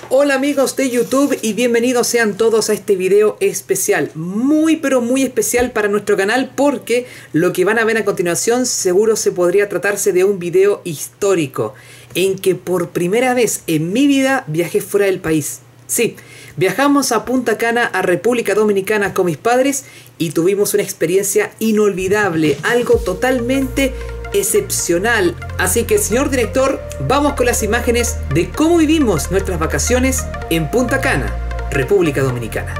Hola amigos de YouTube y bienvenidos sean todos a este video especial, muy pero muy especial para nuestro canal, porque lo que van a ver a continuación seguro se podría tratarse de un video histórico en que por primera vez en mi vida viajé fuera del país. Sí, viajamos a Punta Cana, a República Dominicana con mis padres y tuvimos una experiencia inolvidable, algo totalmente excepcional. Así que, señor director, vamos con las imágenes de cómo vivimos nuestras vacaciones en Punta Cana, República Dominicana.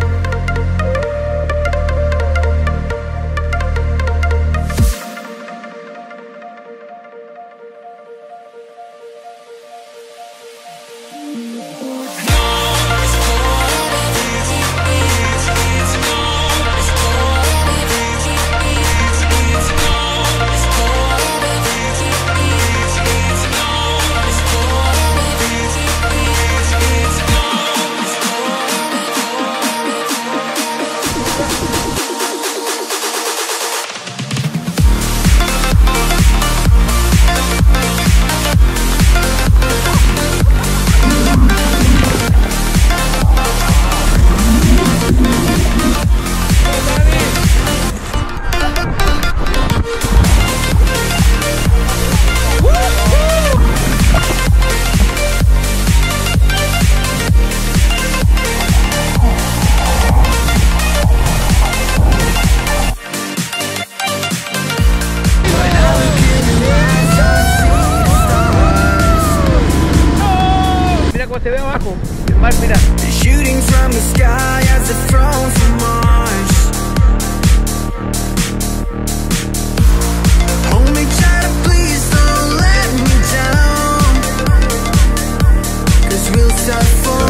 Se ve abajo, el mar, mira. Shooting from the sky as if thrown from Mars. Hold me tight, please don't let me down, 'cause we'll start falling.